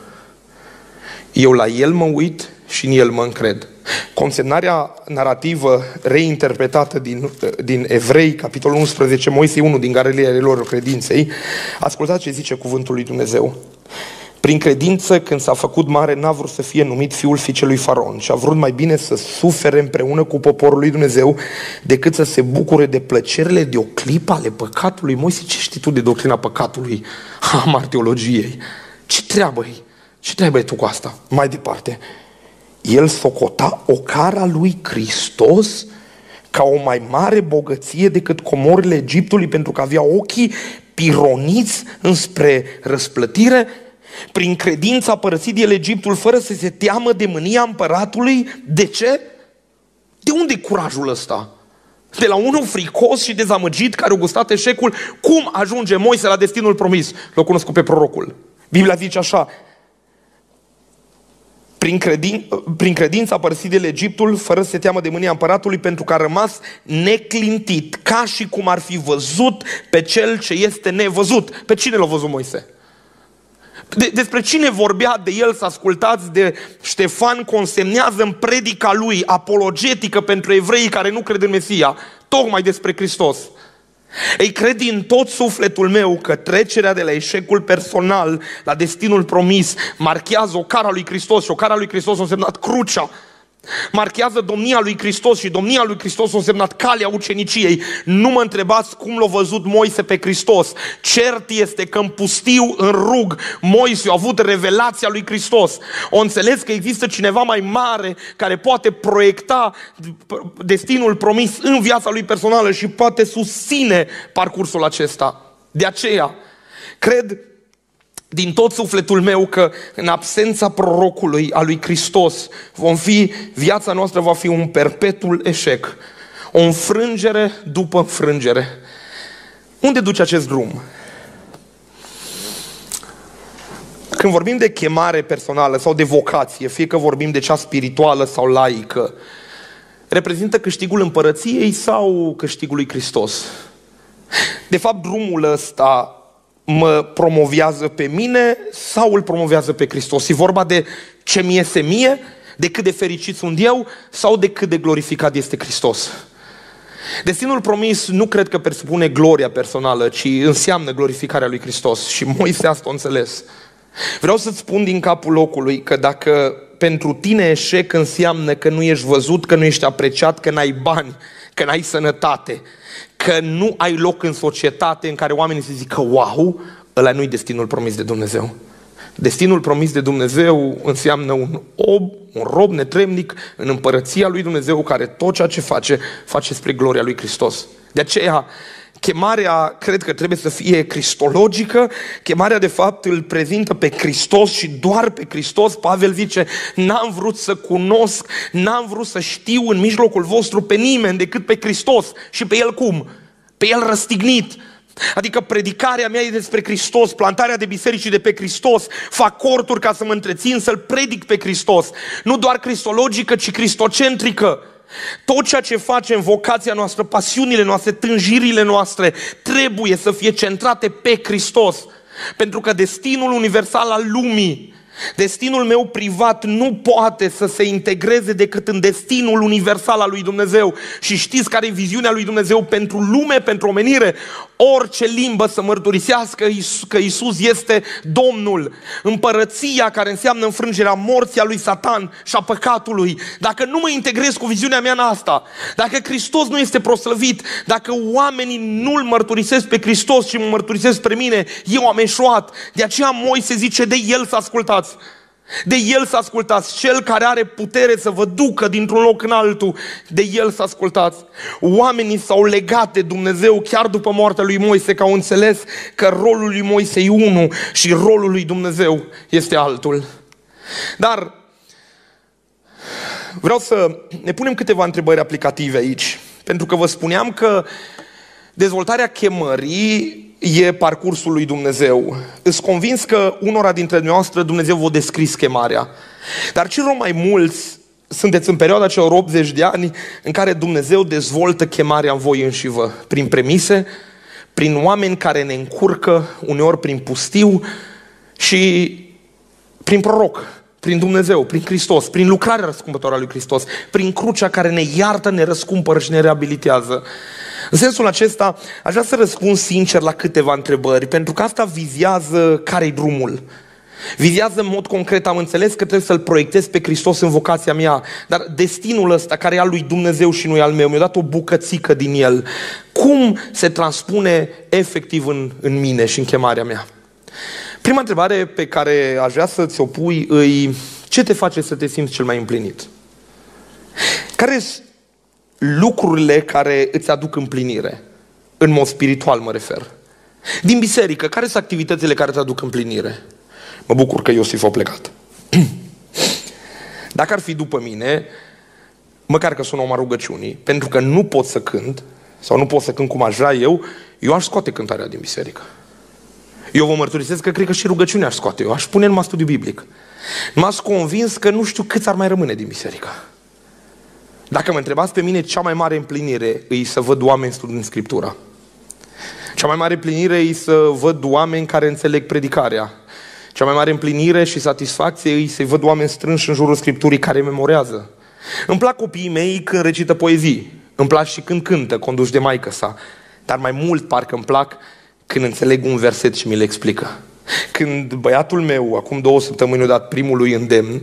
Eu la el mă uit și în el mă încred. Consemnarea narrativă reinterpretată din, din Evrei, capitolul unsprezece, Moise unul din garelilor credinței. Ascultați ce zice cuvântul lui Dumnezeu. Prin credință, când s-a făcut mare, n-a vrut să fie numit fiul fiicelui Faraon și a vrut mai bine să sufere împreună cu poporul lui Dumnezeu decât să se bucure de plăcerile de o clipă ale păcatului. Moise, ce știi tu de doctrina păcatului? Ha, marteologiei. Ce treabă-i? Ce treabă tu cu asta? Mai departe. El socota ocara lui Hristos ca o mai mare bogăție decât comorile Egiptului, pentru că avea ochii pironiți înspre răsplătire. Prin credință a părăsit el Egiptul fără să se teamă de mânia împăratului. De ce? De unde e curajul ăsta? De la unul fricos și dezamăgit care a gustat eșecul. Cum ajunge Moise la destinul promis? L-a cunoscut pe prorocul. Biblia zice așa: Prin, credin, prin credință a părăsit el Egiptul fără să se teamă de mânia împăratului, pentru că a rămas neclintit, ca și cum ar fi văzut pe cel ce este nevăzut. Pe cine l-a văzut Moise? De, despre cine vorbea de el, să ascultați, de Ștefan consemnează în predica lui apologetică pentru evreii care nu cred în Mesia, tocmai despre Hristos. Ei, cred din tot sufletul meu că trecerea de la eșecul personal la destinul promis marchează ocara lui Hristos și ocara lui Hristos a însemnat crucea. Marchează domnia lui Hristos și domnia lui Hristos a însemnat calea uceniciei. Nu mă întrebați cum l-a văzut Moise pe Hristos. Cert este că în pustiu, în rug, Moise a avut revelația lui Hristos. O înțeles că există cineva mai mare care poate proiecta destinul promis în viața lui personală și poate susține parcursul acesta. De aceea, cred din tot sufletul meu că în absența prorocului a lui Hristos vom fi, viața noastră va fi un perpetuul eșec. O înfrângere după înfrângere. Unde duce acest drum? Când vorbim de chemare personală sau de vocație, fie că vorbim de cea spirituală sau laică, reprezintă câștigul împărăției sau câștigul lui Hristos? De fapt, drumul ăsta mă promovează pe mine sau îl promovează pe Hristos? E vorba de ce mi iese mie, de cât de fericit sunt eu sau de cât de glorificat este Hristos? Destinul promis nu cred că presupune gloria personală, ci înseamnă glorificarea lui Hristos. Și Moise asta a înțeles. Vreau să-ți spun din capul locului că dacă pentru tine eșec înseamnă că nu ești văzut, că nu ești apreciat, că n-ai bani, că n-ai sănătate, că nu ai loc în societate în care oamenii se zică wow, ăla nu-i destinul promis de Dumnezeu. Destinul promis de Dumnezeu înseamnă un ob, un rob netremnic în împărăția lui Dumnezeu, care tot ceea ce face, face spre gloria lui Hristos. De aceea, chemarea cred că trebuie să fie cristologică. Chemarea de fapt îl prezintă pe Hristos și doar pe Hristos. Pavel zice, n-am vrut să cunosc, n-am vrut să știu în mijlocul vostru pe nimeni decât pe Hristos. Și pe El cum? Pe El răstignit, Adică predicarea mea e despre Hristos, plantarea de biserici de pe Hristos, fac corturi ca să mă întrețin, să-L predic pe Hristos. Nu doar cristologică, ci cristocentrică. Tot ceea ce facem, vocația noastră, pasiunile noastre, tânjirile noastre, trebuie să fie centrate pe Hristos. Pentru că destinul universal al lumii, destinul meu privat nu poate să se integreze decât în destinul universal al lui Dumnezeu. Și știți care e viziunea lui Dumnezeu pentru lume, pentru omenire? Orice limbă să mărturisească că Iisus este Domnul. Împărăția care înseamnă înfrângerea morții a lui Satan și a păcatului. Dacă nu mă integrez cu viziunea mea în asta, dacă Hristos nu este proslăvit, dacă oamenii nu-L mărturisesc pe Hristos și mă mărturisesc pe mine, eu am eșuat. De aceea Moise zice, de El să ascultați. De El să ascultați, Cel care are putere să vă ducă dintr-un loc în altul, de El să ascultați. Oamenii s-au legat de Dumnezeu chiar după moartea lui Moise, că au înțeles că rolul lui Moise e unul și rolul lui Dumnezeu este altul. Dar vreau să ne punem câteva întrebări aplicative aici, pentru că vă spuneam că dezvoltarea chemării e parcursul lui Dumnezeu. Îs convins că unora dintre noastre Dumnezeu v-a descris chemarea. Dar celor mai mulți sunteți în perioada celor optzeci de ani în care Dumnezeu dezvoltă chemarea în voi înșivă. Prin premise, prin oameni care ne încurcă, uneori prin pustiu și prin proroc, prin Dumnezeu, prin Hristos, prin lucrarea răscumpătoare a lui Hristos, prin crucea care ne iartă, ne răscumpără și ne reabilitează. În sensul acesta, aș vrea să răspund sincer la câteva întrebări, pentru că asta vizează care-i drumul. Vizează în mod concret, am înțeles că trebuie să-L proiectez pe Hristos în vocația mea, dar destinul ăsta care e al lui Dumnezeu și nu e al meu, mi-a dat o bucățică din el. Cum se transpune efectiv în, în mine și în chemarea mea? Prima întrebare pe care aș vrea să ți-o pui îi, ce te face să te simți cel mai împlinit? Care sunt lucrurile care îți aduc împlinire? În mod spiritual mă refer. Din biserică, care sunt activitățile care îți aduc împlinire? Mă bucur că Iosif a plecat. Dacă ar fi după mine, măcar că sunt om a rugăciunii, pentru că nu pot să cânt, sau nu pot să cânt cum aș vrea eu, eu aș scoate cântarea din biserică. Eu vă mărturisesc că cred că și rugăciunea aș scoate. Eu aș pune numai studiu biblic. M-ați convins că nu știu câți ar mai rămâne din biserică. Dacă mă întrebați pe mine, cea mai mare împlinire e să văd oameni studiind Scriptura. Cea mai mare împlinire e să văd oameni care înțeleg predicarea. Cea mai mare împlinire și satisfacție e să-i văd oameni strânși în jurul Scripturii care memorează. Îmi plac copiii mei când recită poezii. Îmi plac și când cântă, conduși de maică sa. Dar mai mult parcă îmi plac când înțeleg un verset și mi-l explică. Când băiatul meu, acum două săptămâni, a dat primul lui îndemn,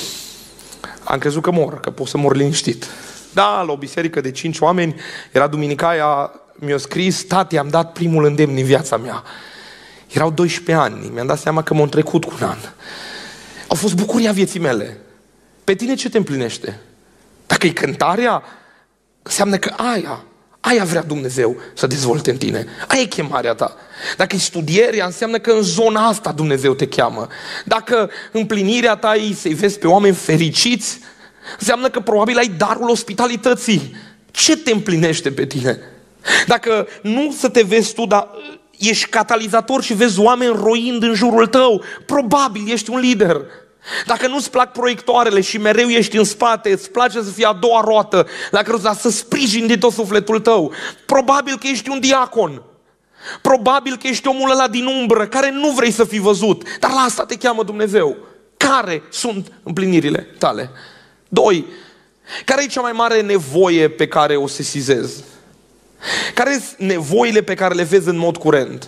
am crezut că mor, că pot să mor liniștit. Da, la o biserică de cinci oameni, era duminica aia, mi-a scris, tati, am dat primul îndemn din viața mea. Erau doisprezece ani, mi-am dat seama că m-am trecut cu un an. Au fost bucuria vieții mele. Pe tine ce te împlinește? Dacă e cântarea, înseamnă că aia, aia vrea Dumnezeu să dezvolte în tine. Aia e chemarea ta. Dacă e studierea, înseamnă că în zona asta Dumnezeu te cheamă. Dacă împlinirea ta e să-i vezi pe oameni fericiți, înseamnă că probabil ai darul ospitalității. Ce te împlinește pe tine? Dacă nu să te vezi tu, dar ești catalizator și vezi oameni roind în jurul tău, probabil ești un lider. Dacă nu-ți plac proiectoarele și mereu ești în spate, îți place să fii a doua roată la cruza, să sprijini din tot sufletul tău, probabil că ești un diacon. Probabil că ești omul ăla din umbră care nu vrei să fii văzut, dar la asta te cheamă Dumnezeu. Care sunt împlinirile tale? Doi, care e cea mai mare nevoie pe care o sesizezi? Care sunt nevoile pe care le vezi în mod curent?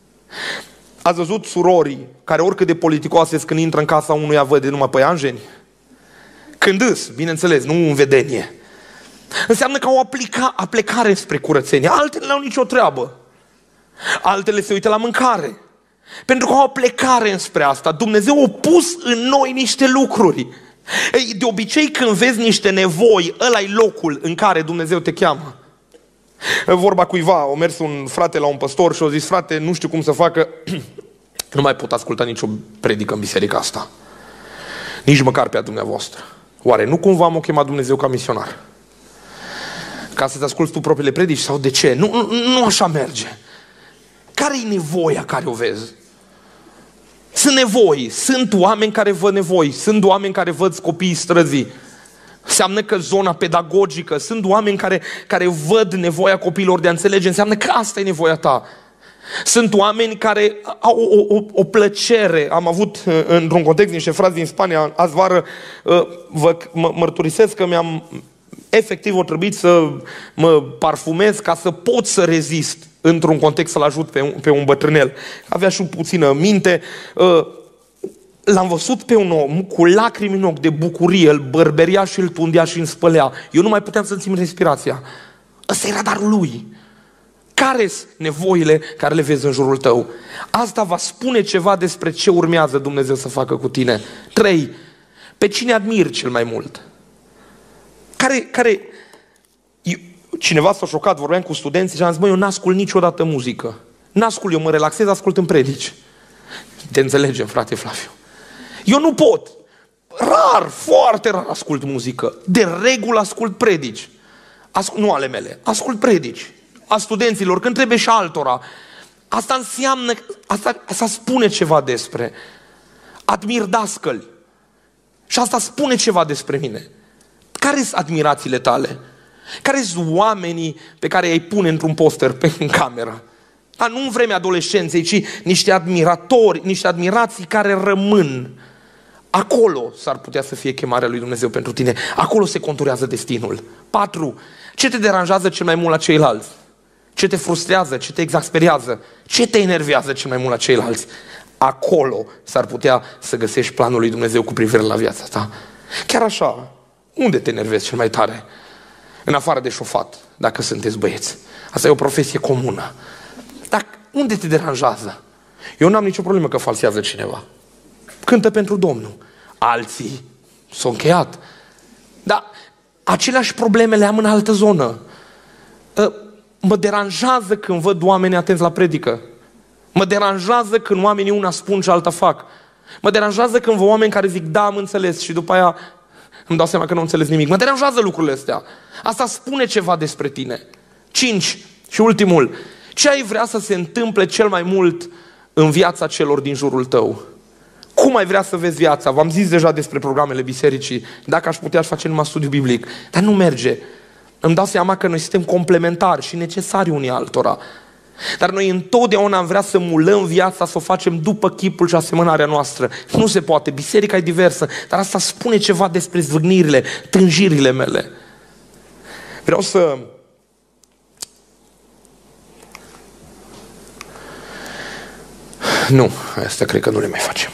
Ați văzut surorii care oricât de politicoase când intră în casa unuia văd numai păianjeni? Când îs, bineînțeles, nu în vedenie. Înseamnă că au aplica, aplecare spre curățenie. Altele n-au nicio treabă. Altele se uită la mâncare. Pentru că au o plecare înspre asta. Dumnezeu a pus în noi niște lucruri. Ei, de obicei când vezi niște nevoi, ăla-i locul în care Dumnezeu te cheamă. Vorba cuiva, a mers un frate la un păstor și a zis, frate, nu știu cum să facă, nu mai pot asculta nicio predică în biserica asta. Nici măcar pe a dumneavoastră. Oare nu cumva m-a chemat Dumnezeu ca misionar? Ca să-ți asculți tu propriile predici sau de ce? Nu, nu, nu așa merge. Care e nevoia care o vezi? Sunt nevoi, sunt oameni care văd nevoi, sunt oameni care văd copiii străzii. Înseamnă că zona pedagogică, sunt oameni care, care văd nevoia copiilor de a înțelege, înseamnă că asta e nevoia ta. Sunt oameni care au o, o, o plăcere. Am avut într-un context niște frați din Spania azi vară, vă mă, mărturisesc că mi-am efectiv o trebuit să mă parfumez ca să pot să rezist într-un context să-l ajut pe un, pe un bătrânel. Avea și puțină minte. L-am văzut pe un om cu lacrimi în ochi de bucurie, îl bărberia și îl tundea și îl spălea. Eu nu mai puteam să-mi țin respirația. Ăsta era darul lui. Care-s nevoile care le vezi în jurul tău? Asta va spune ceva despre ce urmează Dumnezeu să facă cu tine. Trei. Pe cine admiri cel mai mult? Care, care... Eu, cineva s-a șocat, vorbeam cu studenții și am zis, măi, eu n-ascult niciodată muzică. N-ascult, eu mă relaxez, ascult în predici. Te înțelegem, frate Flaviu. Eu nu pot. Rar, foarte rar ascult muzică. De regulă ascult predici. Ascult, nu ale mele, ascult predici. A studenților, când trebuie și altora. Asta înseamnă, asta, asta spune ceva despre. Admir dascăli. Și asta spune ceva despre mine. Care sunt admirațiile tale? Care sunt oamenii pe care îi pune într-un poster pe în cameră? Dar nu în vremea adolescenței, ci niște admiratori, niște admirații care rămân. Acolo s-ar putea să fie chemarea lui Dumnezeu pentru tine. Acolo se conturează destinul. Patru. Ce te deranjează cel mai mult la ceilalți? Ce te frustrează? Ce te exasperează? Ce te enervează cel mai mult la ceilalți? Acolo s-ar putea să găsești planul lui Dumnezeu cu privire la viața ta. Chiar așa, unde te enervezi cel mai tare? În afară de șofat, dacă sunteți băieți. Asta e o profesie comună. Dar unde te deranjează? Eu n-am nicio problemă că falsează cineva. Cântă pentru Domnul. Alții s-au încheiat. Dar aceleași probleme le am în altă zonă. Mă deranjează când văd oameni atenți la predică. Mă deranjează când oamenii una spun și alta fac. Mă deranjează când văd oameni care zic, da, am înțeles, și după aia îmi dau seama că nu am înțeles nimic. Mă deranjează lucrurile astea. Asta spune ceva despre tine. Cinci. Și ultimul. Ce ai vrea să se întâmple cel mai mult în viața celor din jurul tău? Cum ai vrea să vezi viața? V-am zis deja despre programele bisericii. Dacă aș putea, aș face numai studiu biblic. Dar nu merge. Îmi dau seama că noi suntem complementari și necesari unii altora. Dar noi întotdeauna am vrea să mulăm viața, să o facem după chipul și asemănarea noastră. Nu se poate. Biserica e diversă. Dar asta spune ceva despre zvâgnirile, tânjirile mele. Vreau să... Nu, asta cred că nu le mai facem.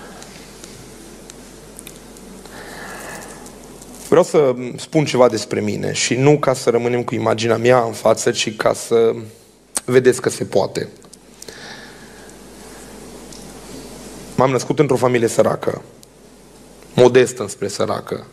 Vreau să spun ceva despre mine și nu ca să rămânem cu imaginea mea în față, ci ca să vedeți că se poate. M-am născut într-o familie săracă, modestă înspre săracă,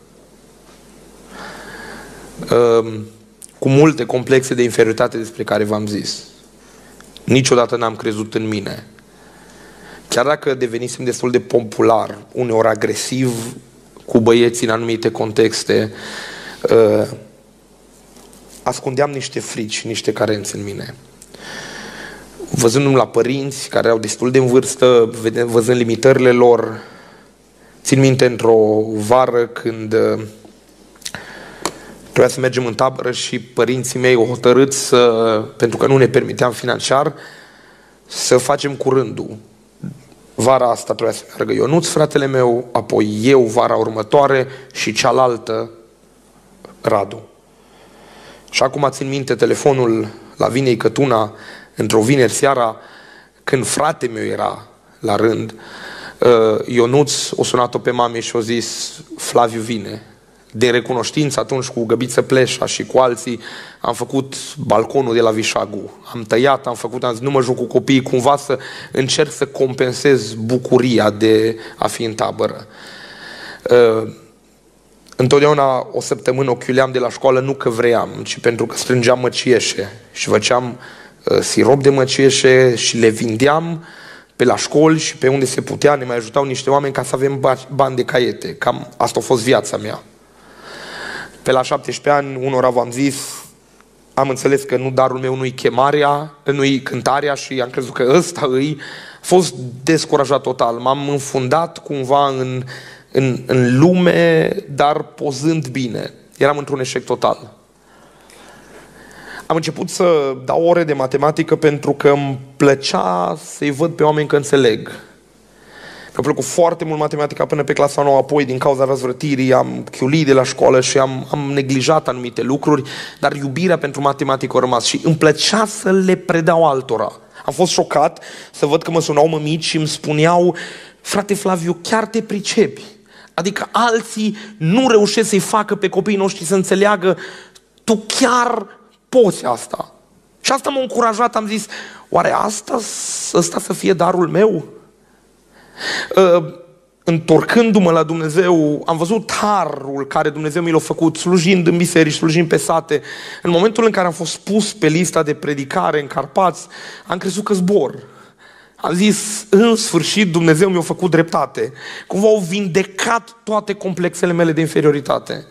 cu multe complexe de inferioritate despre care v-am zis. Niciodată n-am crezut în mine. Chiar dacă devenisem destul de popular, uneori agresiv, cu băieții în anumite contexte, uh, ascundeam niște frici, niște carențe în mine. Văzându-mi la părinți care erau destul de în vârstă, văzând limitările lor, țin minte într-o vară când uh, trebuia să mergem în tabără și părinții mei au hotărât să, pentru că nu ne permiteam financiar, să facem cu rândul. Vara asta trebuia să meargă Ionuț, fratele meu, apoi eu vara următoare și cealaltă Radu. Și acum țin minte telefonul la Vinei Cătuna, într-o vineri seara, când frate meu era la rând, Ionuț o sunat-o pe mame și o zis, Flaviu vine. De recunoștință atunci cu Găbiță Pleșa și cu alții am făcut balconul de la Vișagu. Am tăiat, am făcut, am zis, nu mă joc cu copiii, cumva să încerc să compensez bucuria de a fi în tabără. Uh, întotdeauna o săptămână o chiuleam de la școală nu că vreau, ci pentru că strângeam măcieșe și făceam uh, sirop de măcieșe și le vindeam pe la școli și pe unde se putea, ne mai ajutau niște oameni ca să avem bani de caiete. Cam asta a fost viața mea. Pe la șaptesprezece ani, unora v-am zis, am înțeles că nu darul meu nu-i chemarea, nu-i cântarea și am crezut că ăsta îi, a fost descurajat total. M-am înfundat cumva în, în, în lume, dar pozând bine. Eram într-un eșec total. Am început să dau ore de matematică pentru că îmi plăcea să-i văd pe oameni că înțeleg. Mi-a plăcut foarte mult matematica până pe clasa nouă, apoi din cauza răzvrătirii am chiulit de la școală și am, am neglijat anumite lucruri, dar iubirea pentru matematică a rămas și îmi plăcea să le predau altora. Am fost șocat să văd că mă sunau mămici și îmi spuneau: frate Flaviu, chiar te pricepi? Adică alții nu reușesc să-i facă pe copiii noștri să înțeleagă, tu chiar poți asta. Și asta m-a încurajat, am zis, oare asta, ăsta să fie darul meu? Uh, întorcându-mă la Dumnezeu, am văzut harul care Dumnezeu mi l-a făcut, slujind în biserici, slujind pe sate. În momentul în care am fost pus pe lista de predicare în Carpați, am crezut că zbor. Am zis, în sfârșit Dumnezeu mi-a făcut dreptate. Cumva au vindecat toate complexele mele de inferioritate.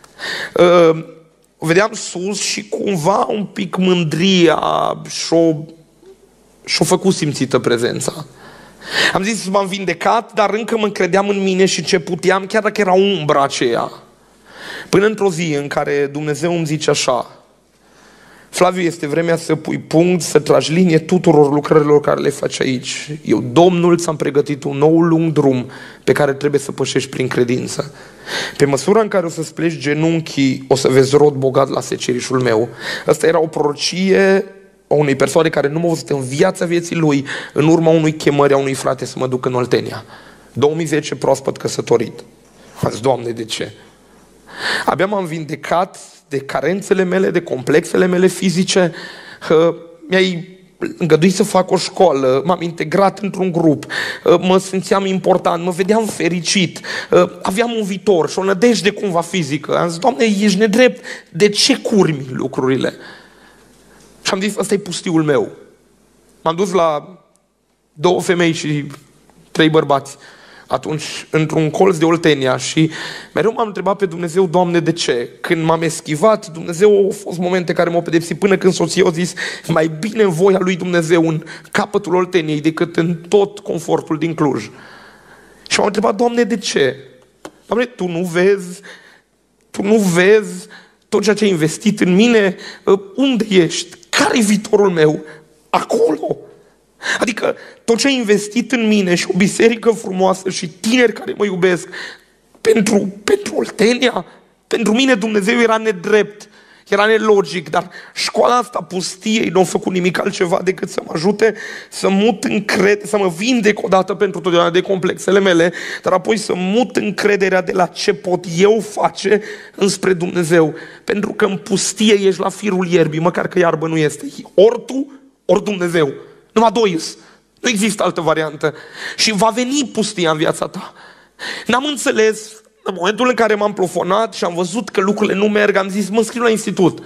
Uh, o vedeam sus și cumva un pic mândria și-o, și-o făcut simțită prezența. Am zis, m-am vindecat, dar încă mă încredeam în mine și ce puteam, chiar dacă era umbra aceea. Până într-o zi în care Dumnezeu îmi zice așa: Flaviu, este vremea să pui punct, să tragi linie tuturor lucrărilor care le faci aici. Eu, Domnul, ți-am pregătit un nou lung drum pe care trebuie să pășești prin credință. Pe măsura în care o să-ți pleci genunchii, o să vezi rod bogat la secerișul meu. Asta era o prorocie a unei persoane care nu m-a văzut în viața vieții lui, în urma unui chemări a unui frate să mă duc în Oltenia. două mii zece, proaspăt căsătorit. Am zis, Doamne, de ce? Abia m-am vindecat de carențele mele, de complexele mele fizice. Mi-ai îngăduit să fac o școală, m-am integrat într-un grup, mă simțeam important, mă vedeam fericit, aveam un viitor și o nădejde cumva fizică. Am zis, Doamne, ești nedrept, de ce curmi lucrurile? Și am zis, ăsta e pustiul meu. M-am dus la două femei și trei bărbați atunci într-un colț de Oltenia și mereu m-am întrebat pe Dumnezeu, Doamne, de ce? Când m-am eschivat, Dumnezeu, au fost momente care m-au pedepsit, până când soția a zis, mai bine în voia lui Dumnezeu în capătul Olteniei decât în tot confortul din Cluj. Și m-am întrebat, Doamne, de ce? Doamne, Tu nu vezi? Tu nu vezi tot ceea ce ai investit în mine? Unde ești? Care-i viitorul meu? Acolo! Adică tot ce ai investit în mine și o biserică frumoasă și tineri care mă iubesc, pentru, pentru Oltenia, pentru mine Dumnezeu era nedrept, era nelogic, dar școala asta pustiei nu a făcut nimic altceva decât să mă ajute să mut încredere, să mă vindec odată pentru totdeauna de complexele mele, dar apoi să mut încrederea de la ce pot eu face înspre Dumnezeu. Pentru că în pustie ești la firul ierbii, măcar că iarbă nu este. Ori tu, ori Dumnezeu. Numai doi. Nu există altă variantă. Și va veni pustia în viața ta. N-am înțeles. În momentul în care m-am plofonat și am văzut că lucrurile nu merg, am zis, mă scriu la institut.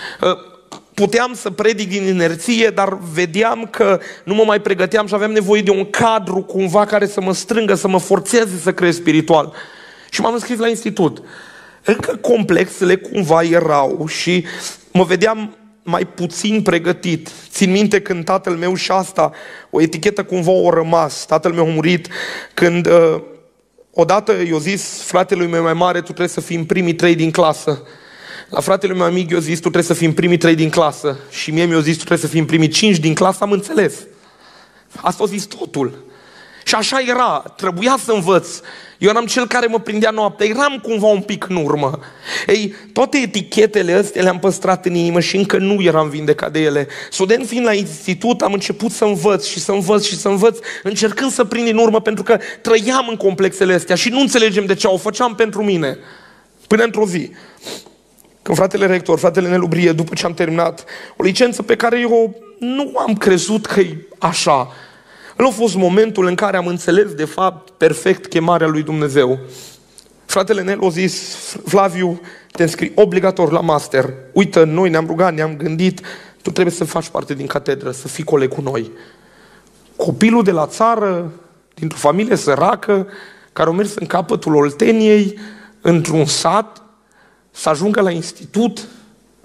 Puteam să predic din inerție, dar vedeam că nu mă mai pregăteam și aveam nevoie de un cadru cumva care să mă strângă, să mă forțeze să cresc spiritual. Și m-am înscris la institut. Încă complexele cumva erau și mă vedeam mai puțin pregătit. Țin minte când tatăl meu, și asta, o etichetă cumva o rămas. Tatăl meu a murit când uh, odată i-a zis fratelui meu mai mare, tu trebuie să fii în primii trei din clasă. La fratele meu mic i-a zis, tu trebuie să fii în primii trei din clasă. Și mie mi-a zis, tu trebuie să fii în primii cinci din clasă, am înțeles. Asta a zis totul. Și așa era, trebuia să învăț. Eu eram cel care mă prindea noaptea, eram cumva un pic în urmă. Ei, toate etichetele astea le-am păstrat în inimă și încă nu eram vindecat de ele. Student fiind la institut, am început să învăț și să învăț și să învăț, încercând să prind din urmă, pentru că trăiam în complexele astea și nu înțelegem de ce, o făceam pentru mine. Până într-o zi, când fratele rector, fratele Nelu Brie, după ce am terminat o licență pe care eu nu am crezut că e așa, ăla a fost momentul în care am înțeles de fapt perfect chemarea lui Dumnezeu. Fratele Nelu a zis, Flaviu, te înscrii obligator la master. Uită, noi ne-am rugat, ne-am gândit, tu trebuie să faci parte din catedră, să fii coleg cu noi. Copilul de la țară, dintr-o familie săracă, care a mers în capătul Olteniei, într-un sat, să ajungă la institut,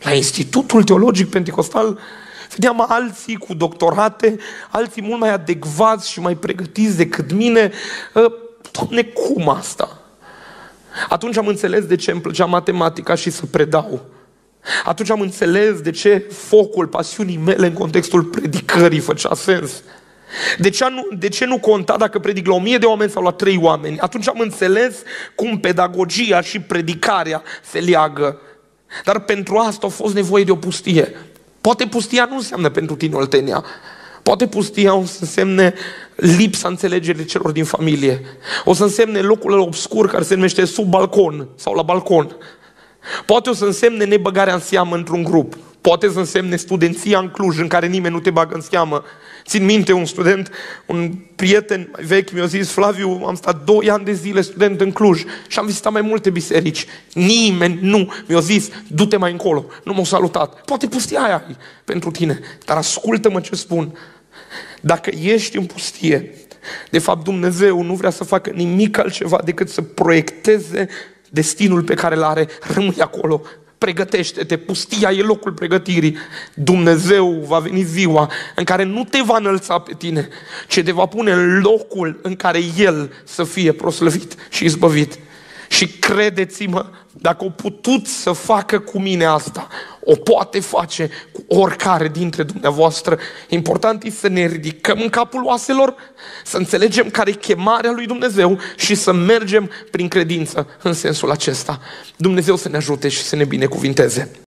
La Institutul Teologic Pentecostal vedeam alții cu doctorate, alții mult mai adecvați și mai pregătiți decât mine. Doamne, cum asta? Atunci am înțeles de ce îmi plăcea matematica și să predau. Atunci am înțeles de ce focul pasiunii mele în contextul predicării făcea sens. De ce, nu, de ce nu conta dacă predic la o mie de oameni sau la trei oameni? Atunci am înțeles cum pedagogia și predicarea se leagă. Dar pentru asta a fost nevoie de o pustie. Poate pustia nu înseamnă pentru tine Oltenia. Poate pustia o să însemne lipsa înțelegerii celor din familie. O să însemne locul obscur care se numește sub balcon sau la balcon. Poate o să însemne nebăgarea în seamă într-un grup. Poate să însemne studenția în Cluj, în care nimeni nu te bagă în seamă. Țin minte, un student, un prieten mai vechi mi-a zis: Flaviu, am stat doi ani de zile student în Cluj și am vizitat mai multe biserici. Nimeni nu mi-a zis: du-te mai încolo. Nu m-a salutat. Poate pustia aia e pentru tine. Dar ascultă-mă ce spun. Dacă ești în pustie, de fapt Dumnezeu nu vrea să facă nimic altceva decât să proiecteze destinul pe care îl are. Rămâi acolo. Pregătește-te, pustia e locul pregătirii. Dumnezeu va veni ziua în care nu te va înălța pe tine, ci te va pune în locul în care El să fie proslăvit și izbăvit. Și credeți-mă, dacă o putut să facă cu mine asta, o poate face cu oricare dintre dumneavoastră. Important e să ne ridicăm în capul oaselor, să înțelegem care e chemarea lui Dumnezeu și să mergem prin credință în sensul acesta. Dumnezeu să ne ajute și să ne binecuvinteze.